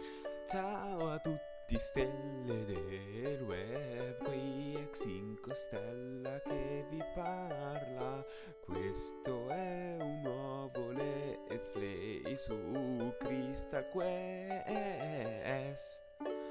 Ciao a tutti stelle del web, qui è Xinco Stella che vi parla. Questo è un nuovo let's play su Crystal Quest.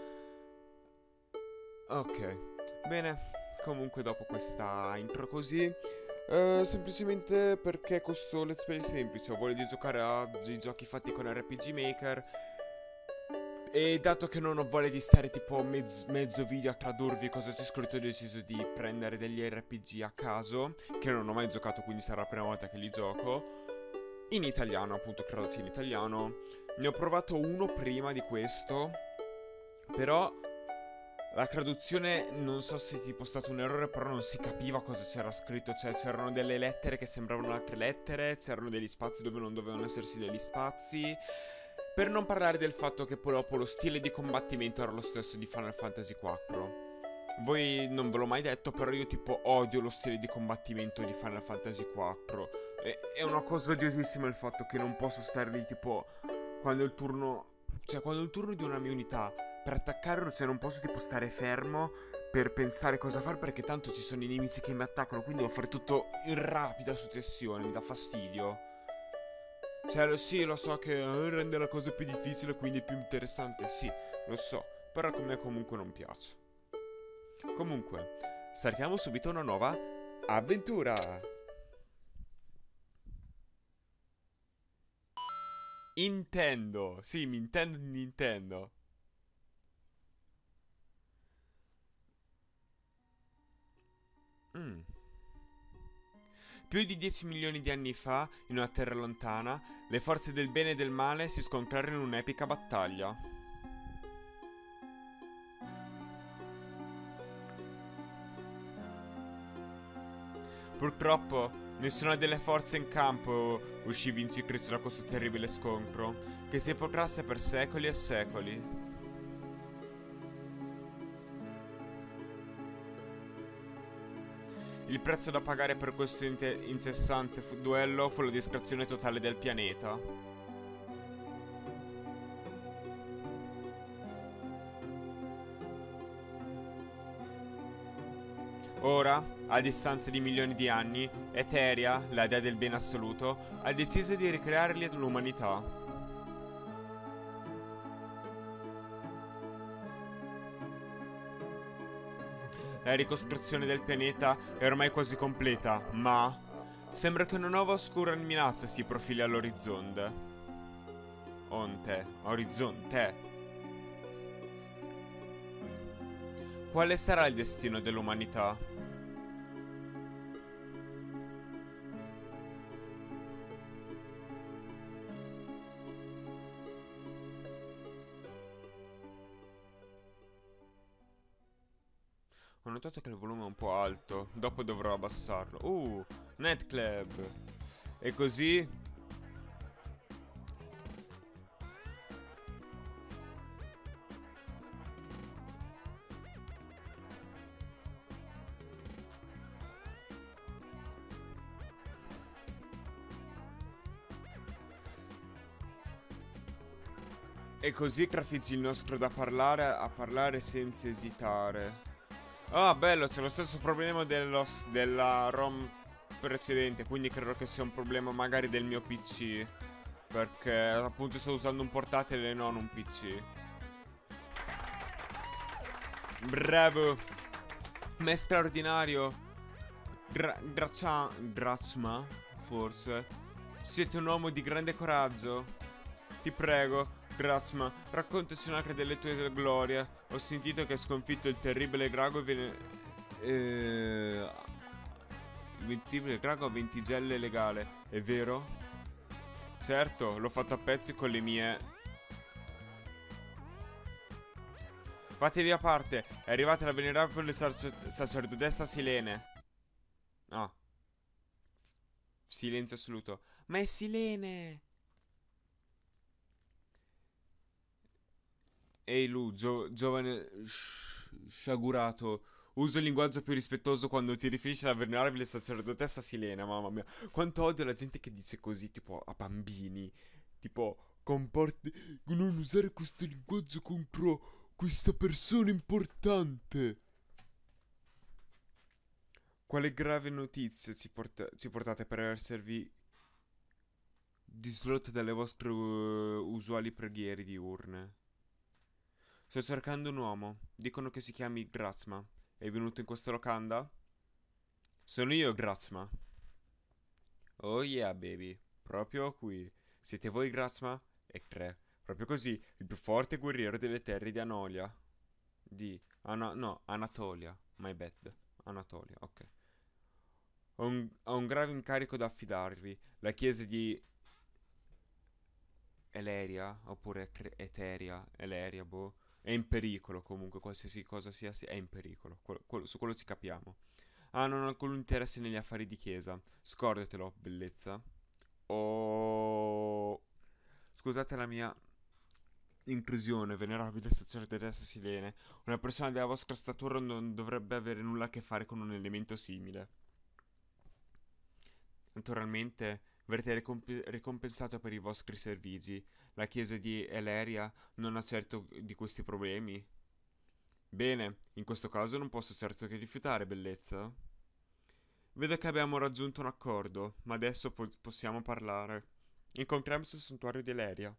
Ok, bene, comunque dopo questa intro così, semplicemente perché questo let's play è semplice, ho voglia di giocare a dei giochi fatti con RPG Maker. E dato che non ho voglia di stare tipo mezzo video a tradurvi cosa c'è scritto, ho deciso di prendere degli RPG a caso, che non ho mai giocato, quindi sarà la prima volta che li gioco, in italiano, appunto tradotti in italiano. Ne ho provato uno prima di questo, però la traduzione non so se tipo è stato un errore, però non si capiva cosa c'era scritto, cioè c'erano delle lettere che sembravano altre lettere, c'erano degli spazi dove non dovevano esserci degli spazi. Per non parlare del fatto che poi dopo lo stile di combattimento era lo stesso di Final Fantasy IV. Voi non ve l'ho mai detto, però io tipo odio lo stile di combattimento di Final Fantasy IV. È una cosa odiosissima il fatto che non posso stare lì tipo quando il turno... Cioè quando il turno di una mia unità per attaccare, cioè non posso tipo stare fermo per pensare cosa fare perché tanto ci sono i nemici che mi attaccano, quindi devo fare tutto in rapida successione, mi dà fastidio. Cioè, sì, lo so che rende la cosa più difficile, quindi più interessante, sì, lo so, però a me comunque non piace. Comunque, startiamo subito una nuova avventura. Intendo, sì, mi intendo di Nintendo. Mm. Più di 10 milioni di anni fa, in una terra lontana, le forze del bene e del male si scontrarono in un'epica battaglia. Purtroppo, nessuna delle forze in campo uscì vincitrice da questo terribile scontro, che si protrasse per secoli e secoli. Il prezzo da pagare per questo incessante duello fu la distruzione totale del pianeta. Ora, a distanza di milioni di anni, Eteria, la dea del bene assoluto, ha deciso di ricreare l'umanità. La ricostruzione del pianeta è ormai quasi completa, ma sembra che una nuova oscura minaccia si profili all'orizzonte. Orizzonte. Quale sarà il destino dell'umanità? Ho notato che il volume è un po' alto, dopo dovrò abbassarlo. Nightclub. E così... E così trafiggi il nostro da parlare a parlare senza esitare. Ah, bello, c'è lo stesso problema della ROM precedente, quindi credo che sia un problema magari del mio PC. Perché appunto sto usando un portatile e non un PC. Bravo. Ma è straordinario. Gracma, forse. Siete un uomo di grande coraggio. Ti prego, Grasma, raccontaci anche delle tue glorie. Ho sentito che hai sconfitto il terribile Grago e il terribile Grago a ventigelle legale, è vero? Certo, l'ho fatto a pezzi con le mie... Fatevi a parte, è arrivata la venerabile sacerdotessa Silene. Ah, silenzio assoluto. Ma è Silene! Ehi Lu, giovane sciagurato, usa il linguaggio più rispettoso quando ti riferisci alla venerabile sacerdotessa Silena, mamma mia. Quanto odio la gente che dice così, tipo a bambini. Tipo, Comporti... Non usare questo linguaggio contro questa persona importante. Quale grave notizia ci portate per esservi disrotte dalle vostre usuali preghiere diurne? Sto cercando un uomo. Dicono che si chiami Grazma. È venuto in questa locanda? Sono io, Grazma. Oh yeah, baby. Proprio qui. Siete voi, Grazma? E tre. Proprio così, il più forte guerriero delle terre di Anolia. No, Anatolia. My bad. Anatolia, ok. Ho un grave incarico da affidarvi. La chiesa di Eleria, oppure Eteria, Eleria, boh, è in pericolo comunque, qualsiasi cosa sia, è in pericolo. Su quello ci capiamo. Ah, non ho alcun interesse negli affari di chiesa. Scordatelo, bellezza. Oh... Scusate la mia intrusione, venerabile sacerdotessa Silene. Una persona della vostra statura non dovrebbe avere nulla a che fare con un elemento simile. Naturalmente verrete ricompensato per i vostri servigi. La chiesa di Eleria non ha certo di questi problemi. Bene, in questo caso non posso certo che rifiutare, bellezza. Vedo che abbiamo raggiunto un accordo, ma adesso possiamo parlare. Incontriamoci al santuario di Eleria.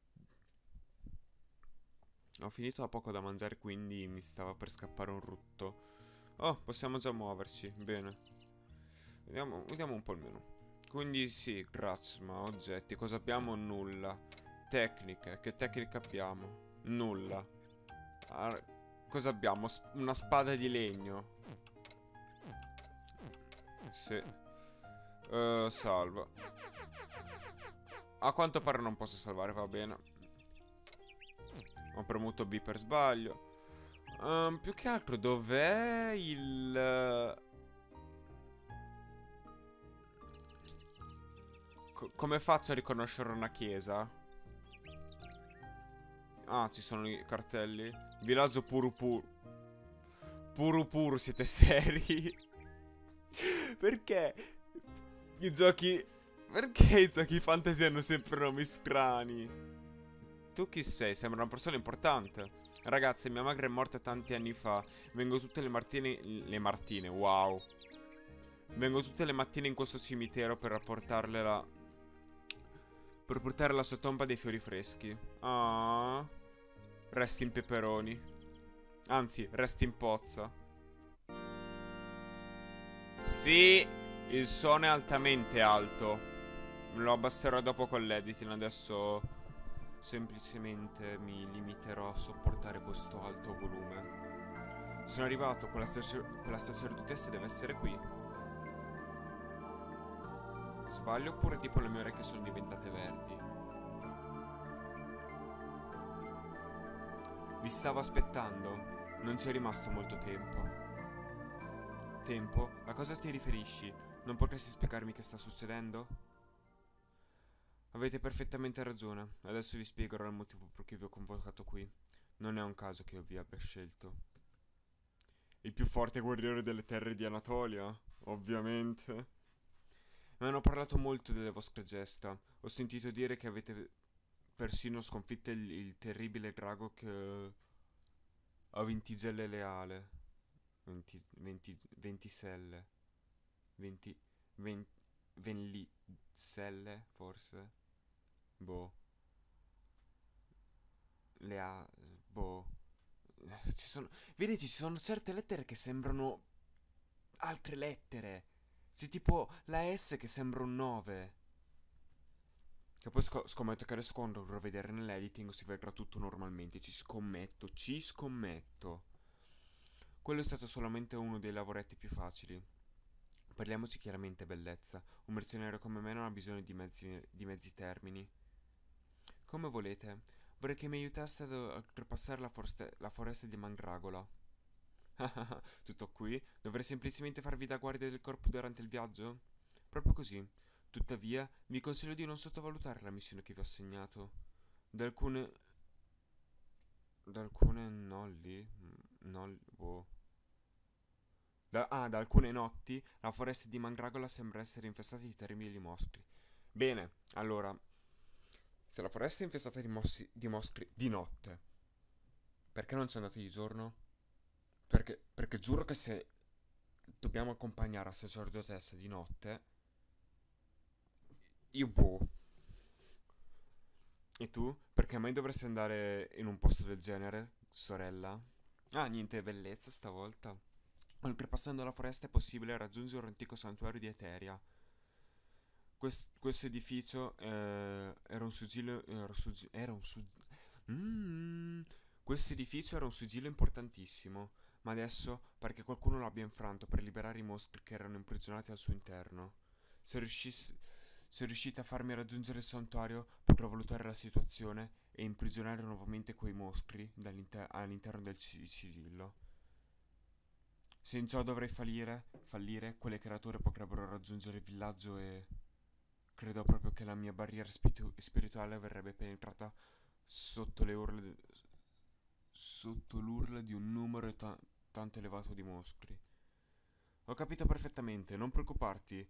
Ho finito da poco da mangiare, quindi mi stava per scappare un rutto. Oh, possiamo già muoverci, bene. Vediamo un po' il menu. Quindi sì, grazie, ma oggetti, cosa abbiamo? Nulla. Tecniche, che tecniche abbiamo? Nulla. Cosa abbiamo? Una spada di legno. Sì. Salva. A quanto pare non posso salvare, va bene. Ho premuto B per sbaglio. Più che altro, dov'è il... come faccio a riconoscere una chiesa? Ah, ci sono i cartelli. Villaggio Purupuru. Purupuru, siete seri? Perché i giochi... Perché i giochi fantasy hanno sempre nomi strani? Tu chi sei? Sembra una persona importante. Ragazzi, mia madre è morta tanti anni fa. Vengo tutte le mattine... Le Martine, wow. Vengo tutte le mattine in questo cimitero per portarle la... Per portare alla sua tomba dei fiori freschi. Ah. Resti in peperoni. Anzi, resti in pozza. Sì, il suono è altamente alto. Me lo abbasserò dopo con l'editing. Adesso semplicemente mi limiterò a sopportare questo alto volume. Sono arrivato, quella sacerdotessa deve essere qui. Sbaglio oppure tipo le mie orecchie sono diventate verdi? Vi stavo aspettando. Non c'è rimasto molto tempo. Tempo? A cosa ti riferisci? Non potresti spiegarmi che sta succedendo? Avete perfettamente ragione. Adesso vi spiegherò il motivo per cui vi ho convocato qui. Non è un caso che io vi abbia scelto. Il più forte guerriero delle terre di Anatolia? Ovviamente. Mi hanno parlato molto delle vostre gesta. Ho sentito dire che avete persino sconfitto il terribile drago che... ha Ventigelle Leale. Ventiselle. Venliselle, forse? Boh. Lea... Boh. Ci sono... Vedete, ci sono certe lettere che sembrano... altre lettere. C'è tipo la S che sembra un 9. Che poi scommetto che adesso quando dovrò vedere nell'editing si vedrà tutto normalmente. Ci scommetto, ci scommetto. Quello è stato solamente uno dei lavoretti più facili. Parliamoci chiaramente, bellezza. Un mercenario come me non ha bisogno di mezzi termini. Come volete. Vorrei che mi aiutaste ad oltrepassare la foresta di Mandragola. Tutto qui? Dovrei semplicemente farvi da guardia del corpo durante il viaggio? Proprio così. Tuttavia, vi consiglio di non sottovalutare la missione che vi ho assegnato. Da alcune... Da alcune nolli? Boh. Da alcune notti, la foresta di Mandragola sembra essere infestata di terribili mostri. Bene, allora... Se la foresta è infestata di mosche di notte, perché non ci andate di giorno? Perché giuro che se dobbiamo accompagnare la sacerdotessa di notte, io boh. E tu? Perché mai dovresti andare in un posto del genere, sorella? Ah, niente bellezza stavolta. Oltrepassando la foresta è possibile raggiungere un antico santuario di Eteria. Questo edificio era un sigillo. Mm. Questo edificio era un sigillo importantissimo, ma adesso pare che qualcuno lo abbia infranto per liberare i mostri che erano imprigionati al suo interno. Se riuscissi, se riuscite a farmi raggiungere il santuario, potrò valutare la situazione e imprigionare nuovamente quei mostri all'interno del sigillo. Se in ciò dovrei fallire, quelle creature potrebbero raggiungere il villaggio e credo proprio che la mia barriera spirituale verrebbe penetrata sotto le urla sotto l'urla di un numero tanto elevato di mostri. Ho capito perfettamente, non preoccuparti.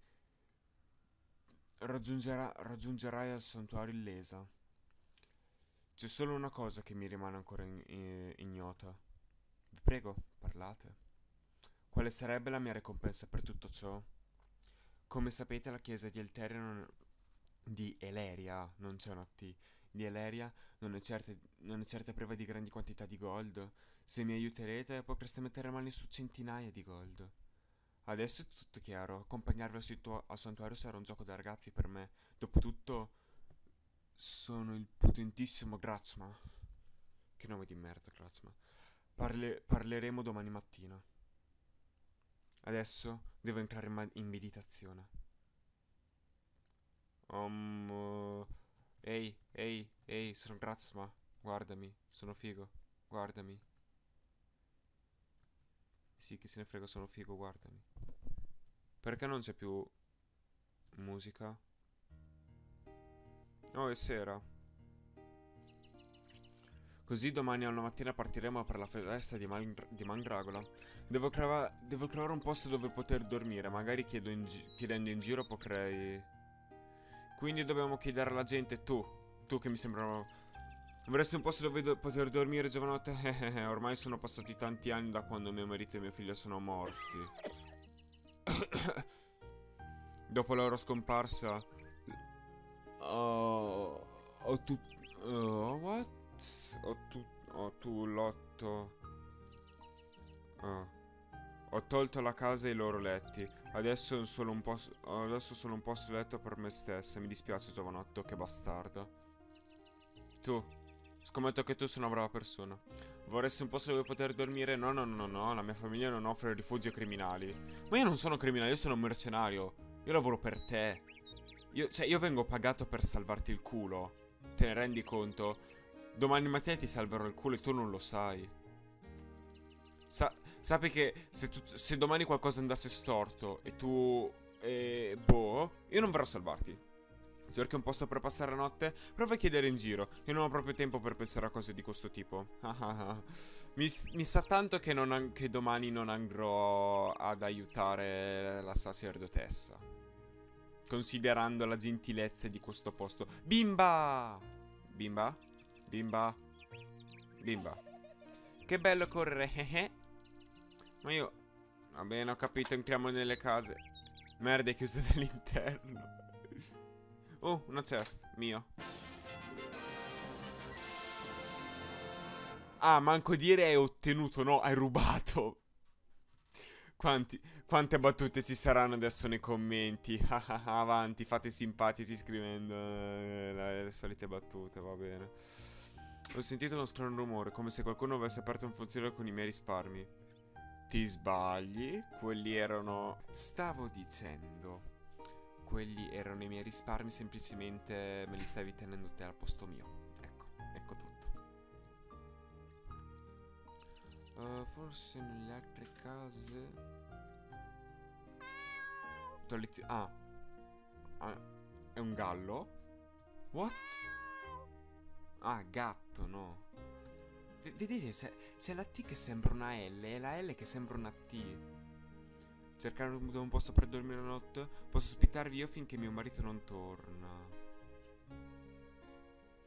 Raggiungerai al santuario illesa. C'è solo una cosa che mi rimane ancora ignota. Vi prego, parlate. Quale sarebbe la mia ricompensa per tutto ciò? Come sapete, la chiesa di Elteria di Eleria, non c'è una T, di Eleria non è certa priva di grandi quantità di gold. Se mi aiuterete, potreste mettere mani su centinaia di gold. Adesso è tutto chiaro, accompagnarvi al santuario sarà un gioco da ragazzi per me. Dopotutto, sono il potentissimo Grazma. Che nome di merda, Grazma. Parleremo domani mattina. Adesso devo entrare in meditazione. Ehi, sono Grazma. Guardami, sono figo. Guardami. Sì, chi se ne frega, sono figo, guardami. Perché non c'è più musica? Oh, è sera. Così domani alla mattina partiremo per la festa di Mandragola. Devo trovare un posto dove poter dormire. Magari chiedendo in giro potrei. Quindi dobbiamo chiedere alla gente, tu che mi sembra. Avresti un posto dove poter dormire, giovanotte? Ormai sono passati tanti anni da quando mio marito e mio figlio sono morti. Dopo la loro scomparsa, ho tu. What? Ho tu l'otto. Ah. Ho tolto la casa e i loro letti. Adesso solo un posto letto per me stessa. Mi dispiace, giovanotto, che bastarda. Tu. Scommetto che tu sei una brava persona. Vorresti un posto dove poter dormire? No, no, no, no, la mia famiglia non offre rifugio ai criminali. Ma io non sono criminale, io sono un mercenario. Io lavoro per te. Io vengo pagato per salvarti il culo. Te ne rendi conto? Domani mattina ti salverò il culo e tu non lo sai. Sappi che se domani qualcosa andasse storto e tu. Boh, io non verrò a salvarti. Se cerchi un posto per passare la notte, prova a chiedere in giro. Io non ho proprio tempo per pensare a cose di questo tipo. mi sa tanto che domani non andrò ad aiutare la sacerdotessa. Considerando la gentilezza di questo posto. Bimba! Bimba? Bimba? Bimba. Che bello correre. Ma io. Va bene, ho capito, entriamo nelle case. Merda, è chiusa dall'interno. Oh, una chest, mio. Ah, manco dire hai ottenuto, no, hai rubato. Quante battute ci saranno adesso nei commenti? Avanti, fate simpatici scrivendo le solite battute, va bene. Ho sentito uno strano rumore, come se qualcuno avesse aperto un funzionale con i miei risparmi. Ti sbagli? Quelli erano. Stavo dicendo. Quelli erano i miei risparmi, semplicemente me li stavi tenendo te al posto mio. Ecco tutto. Forse nelle altre case. Ah. È un gallo? What? Ah, gatto, no. Vedete, c'è la T che sembra una L e la L che sembra una T. Cercare un posto per dormire la notte? Posso ospitarvi io finché mio marito non torna.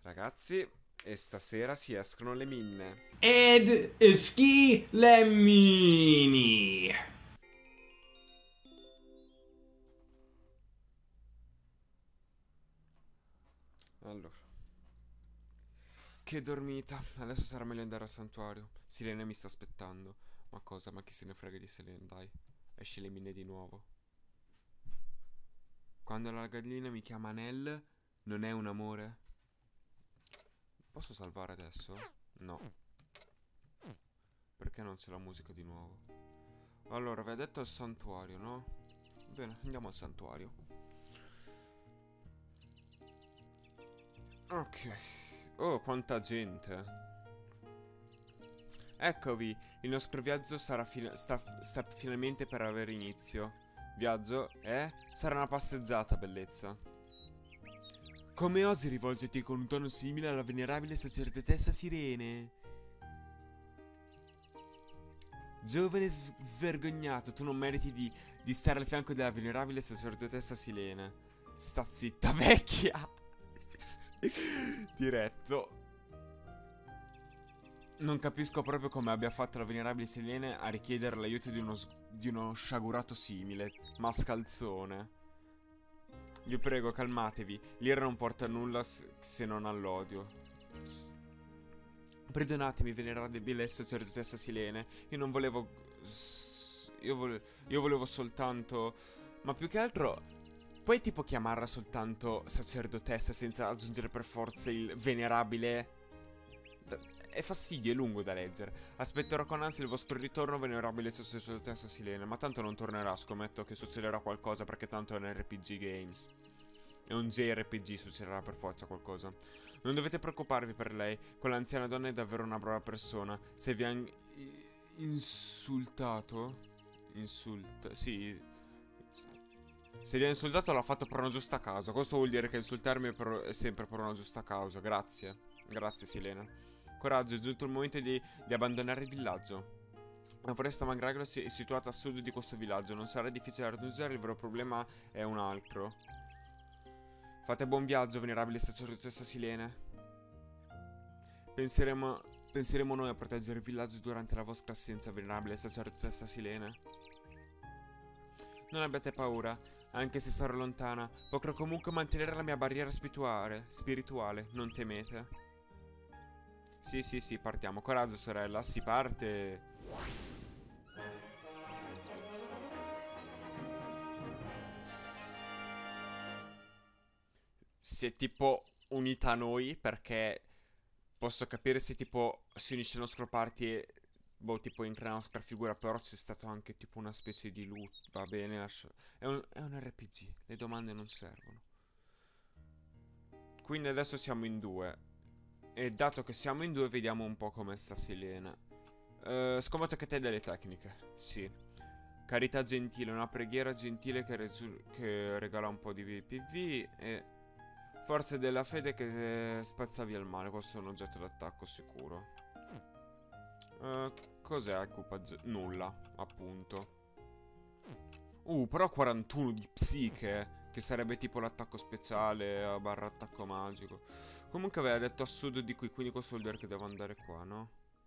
Ragazzi, e stasera si escono le minne. Ed Ski Lemmini. Allora, che dormita. Adesso sarà meglio andare al santuario. Silene mi sta aspettando. Ma cosa? Ma chi se ne frega di Silene, dai. Esci le minne di nuovo. Quando la gallina mi chiama Nell, non è un amore? Posso salvare adesso? No. Perché non c'è la musica di nuovo? Allora, aveva detto al santuario, no? Bene, andiamo al santuario. Ok. Oh, quanta gente. Eccovi, il nostro viaggio sta finalmente per avere inizio. Viaggio, sarà una passeggiata, bellezza. Come osi rivolgerti con un tono simile alla venerabile sacerdotessa Sirene? Giovane svergognato, tu non meriti di stare al fianco della venerabile sacerdotessa Silene. Sta zitta, vecchia! Diretto. Non capisco proprio come abbia fatto la venerabile Silene a richiedere l'aiuto di uno sciagurato simile, mascalzone. Vi prego, calmatevi. L'ira non porta a nulla se non all'odio. Perdonatemi, venerabile sacerdotessa Silene. Io non volevo... Io volevo soltanto... Ma più che altro... Puoi tipo chiamarla soltanto sacerdotessa senza aggiungere per forza il venerabile? È fastidio, è lungo da leggere. Aspetterò con ansia il vostro ritorno, venerabile sacerdotessa Silene. Ma tanto non tornerà, scommetto che succederà qualcosa perché tanto è un RPG Games. È un JRPG, succederà per forza qualcosa. Non dovete preoccuparvi per lei. Quell'anziana donna è davvero una brava persona. Se vi ha insultato... Sì. Se vi ha insultato l'ha fatto per una giusta causa. Questo vuol dire che insultarmi è sempre per una giusta causa. Grazie. Grazie, Silena. Coraggio, è giunto il momento di abbandonare il villaggio. La foresta Mandragola è situata a sud di questo villaggio. Non sarà difficile da raggiungere, il vero problema è un altro. Fate buon viaggio, venerabile sacerdotessa Silene. Penseremo noi a proteggere il villaggio durante la vostra assenza, venerabile sacerdotessa Silene. Non abbiate paura, anche se sarò lontana. Potrò comunque mantenere la mia barriera spirituale, non temete. Sì, partiamo. Coraggio, sorella, si parte. Si è tipo unita a noi perché posso capire se tipo si unisce al nostro party e boh, tipo entra la nostra figura, però c'è stato anche tipo una specie di loot. Va bene, è un RPG, le domande non servono. Quindi adesso siamo in due. E dato che siamo in due, vediamo un po' come sta Silena. Scommetto che te hai delle tecniche. Sì. Carità gentile, una preghiera gentile che regala un po' di PV. E forza della fede che spazza via il male. Questo è un oggetto d'attacco sicuro. Cos'è nulla, appunto. Però 41 di psiche. Che sarebbe tipo l'attacco speciale barra attacco magico. Comunque aveva detto a sud di qui, quindi questo vuol dire che devo andare qua, no?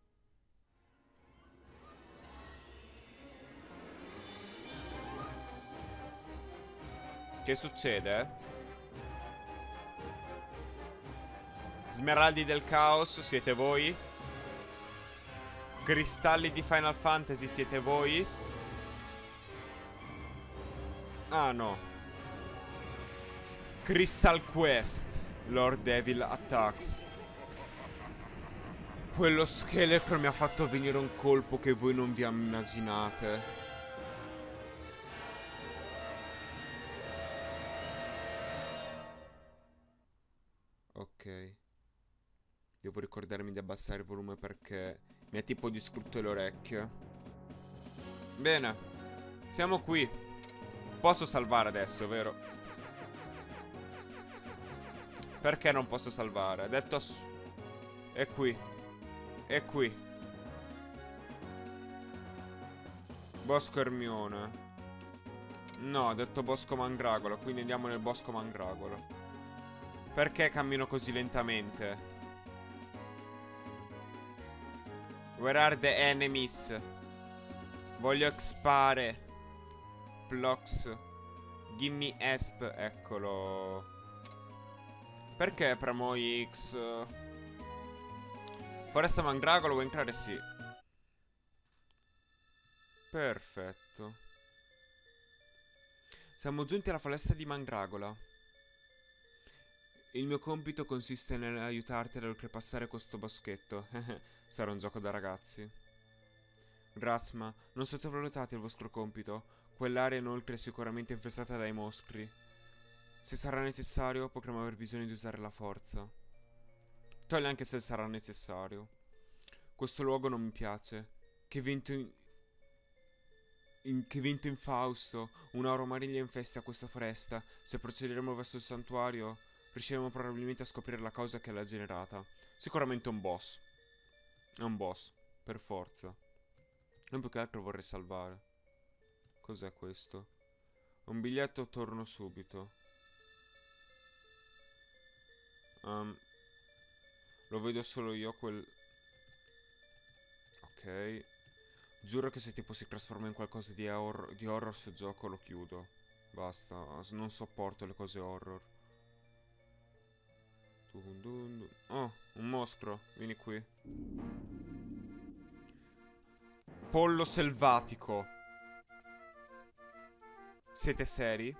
Che succede? Smeraldi del caos, siete voi? Cristalli di Final Fantasy, siete voi? Ah no. Crystal Quest, Lord Devil Attacks. Quello scheletro mi ha fatto venire un colpo che voi non vi immaginate. Ok. Devo ricordarmi di abbassare il volume perché mi ha tipo distrutto le orecchie. Bene. Siamo qui. Posso salvare adesso, vero? Perché non posso salvare? Ha detto è qui. È qui. Bosco Ermione. No, ha detto Bosco Mandragola, quindi andiamo nel Bosco Mandragola. Perché cammino così lentamente? Where are the enemies? Voglio expare. Blocks. Gimme esp. Eccolo. Perché premo X? Foresta Mandragola, vuoi entrare? Sì. Perfetto. Siamo giunti alla foresta di Mandragola. Il mio compito consiste nell'aiutarti ad oltrepassare questo boschetto. Sarà un gioco da ragazzi. Grasma, non sottovalutate il vostro compito. Quell'area inoltre è sicuramente infestata dai mostri. Se sarà necessario, potremo aver bisogno di usare la forza. Togli anche se sarà necessario. Questo luogo non mi piace. Che vento infausto. Un'aura mariglia infesta questa foresta. Se procederemo verso il santuario, riusciremo probabilmente a scoprire la causa che l'ha generata. Sicuramente un boss. È un boss, per forza. Non più che altro vorrei salvare. Cos'è questo? Un biglietto, torno subito. Lo vedo solo io quel... Ok. Giuro che se tipo si trasforma in qualcosa di horror sto gioco lo chiudo. Basta, non sopporto le cose horror. Oh, un mostro, vieni qui. Pollo selvatico. Siete seri?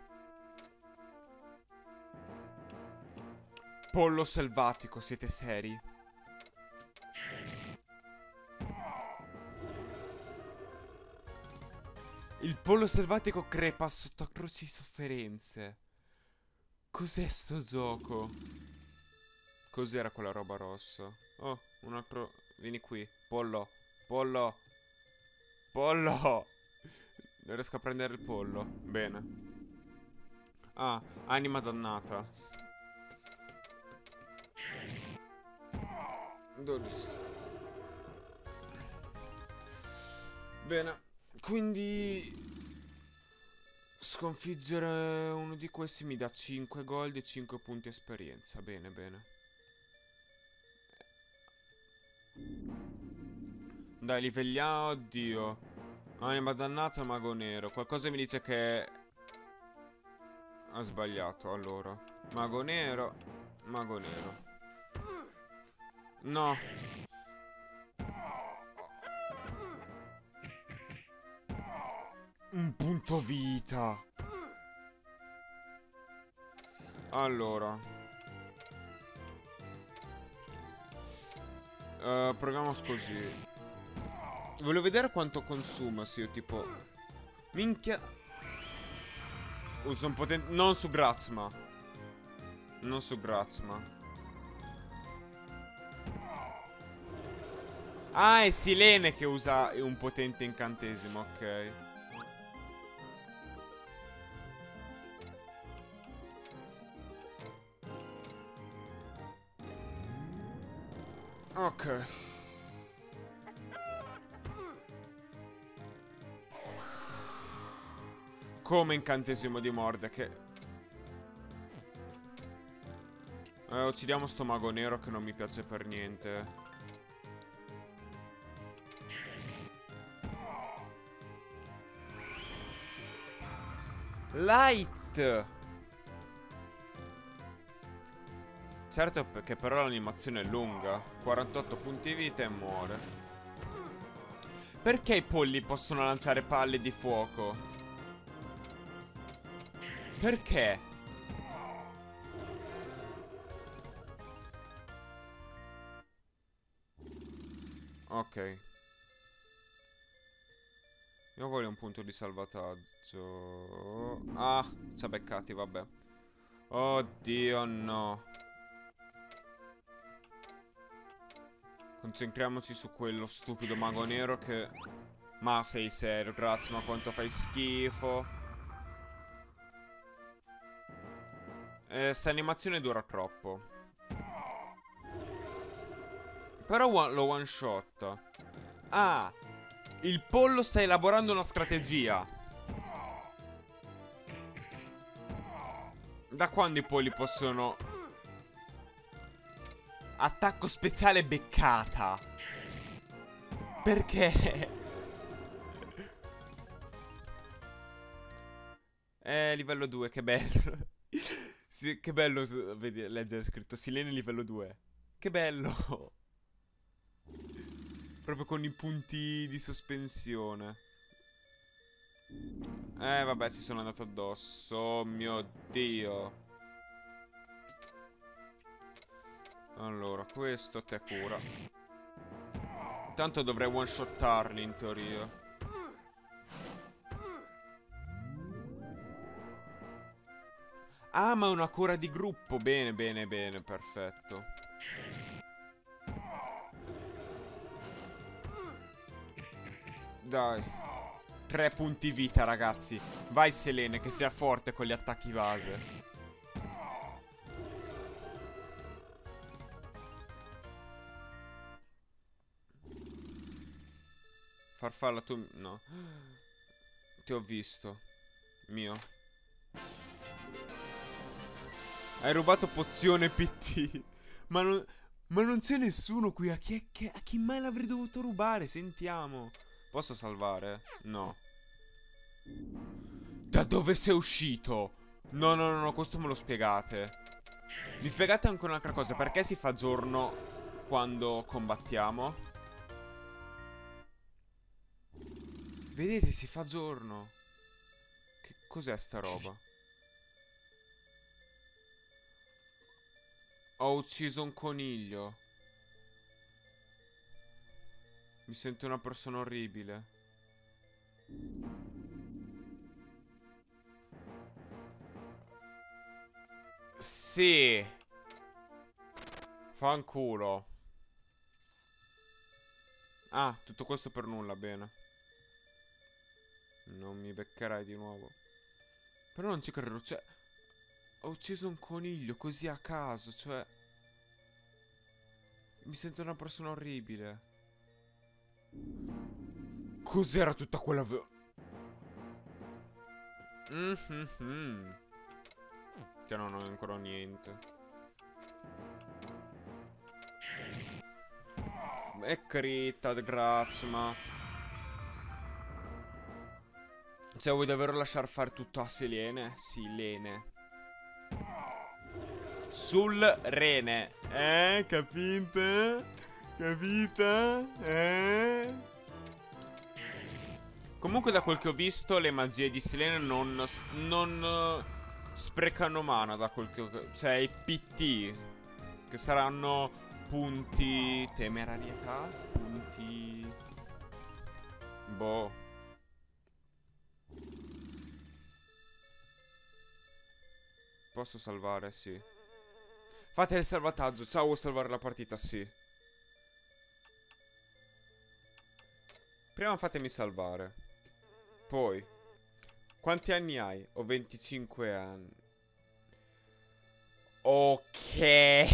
Pollo selvatico, siete seri? Il pollo selvatico crepa sotto atroci sofferenze. Cos'è sto gioco? Cos'era quella roba rossa? Oh, un altro... Vieni qui, pollo. Pollo. Pollo. Non riesco a prendere il pollo. Bene. Ah, anima dannata. 12. Bene. Quindi... Sconfiggere uno di questi mi dà 5 gold e 5 punti esperienza. Bene, bene. Dai, livelliamo. Oddio. Anima dannata, mago nero. Qualcosa mi dice che... Ha sbagliato, allora. Mago nero. Mago nero. No. Un punto vita. Allora. Proviamo così. Volevo vedere quanto consuma se io tipo... Minchia. Uso un potente... Non su Grazma. Non su Grazma. Ah, è Silene che usa un potente incantesimo, ok. Ok. Come incantesimo di Mordek. Uccidiamo sto mago nero che non mi piace per niente. Light. Certo che però l'animazione è lunga. 48 punti vita e muore. Perché i polli possono lanciare palle di fuoco? Perché? Ok. Io voglio un punto di salvataggio. Ah, ci ha beccati, vabbè. Oddio, no. Concentriamoci su quello stupido mago nero che... Ma sei serio, grazie, ma quanto fai schifo. Sta animazione dura troppo. Però lo one shot. Ah, il pollo sta elaborando una strategia. Da quando i polli possono Attacco speciale beccata. Perché? Livello 2, che bello. Sì, che bello vedi, leggere scritto Silene livello 2. Che bello. Proprio con i punti di sospensione. Vabbè, ci sono andato addosso. Oh mio Dio. Allora, questo te cura. Tanto dovrei one-shottarli in teoria. Ah, ma è una cura di gruppo. Bene, bene, bene, perfetto. Dai. 3 punti vita, ragazzi. Vai, Selene, che sia forte con gli attacchi base. Farfalla, tu... no. Ti ho visto. Mio. Hai rubato pozione PT. Ma non c'è nessuno qui. A chi mai l'avrei dovuto rubare? Sentiamo. Posso salvare? No. Da dove sei uscito? No, no, no, no, questo me lo spiegate. Mi spiegate anche un'altra cosa. Perché si fa giorno quando combattiamo? Vedete, si fa giorno. Che cos'è sta roba? Ho ucciso un coniglio. Mi sento una persona orribile. Sì. Fanculo. Ah, tutto questo per nulla, bene. Non mi beccherai di nuovo. Però non ci credo, cioè... Ho ucciso un coniglio così a caso, cioè... Mi sento una persona orribile. Cos'era tutta quella... Che non ho ancora niente. E critta, grazie, ma... Cioè, vuoi davvero lasciar fare tutto a Selene? Sì, Lene. Sul rene. Capite? Capita? Comunque da quel che ho visto le magie di Selene non sprecano mana da quel che ho... Cioè i PT che saranno punti temerarietà? Punti... Boh. Posso salvare? Sì. Fate il salvataggio. Ciao, vuoi salvare la partita? Sì. Prima fatemi salvare. Poi. Quanti anni hai? Ho 25 anni. Ok.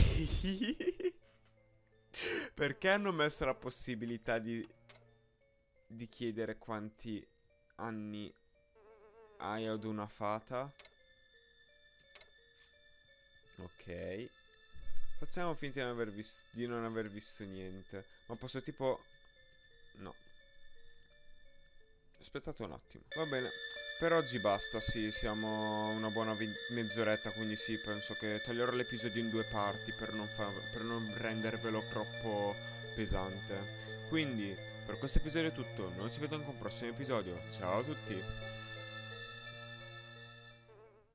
Perché hanno messo la possibilità di chiedere quanti anni hai ad una fata? Ok. Facciamo finta di non aver visto niente. Ma posso tipo... No. Aspettate un attimo. Va bene. Per oggi basta, sì, siamo una buona mezz'oretta, quindi sì, penso che taglierò l'episodio in 2 parti per non rendervelo troppo pesante. Quindi, per questo episodio è tutto. Noi ci vediamo con un prossimo episodio. Ciao a tutti.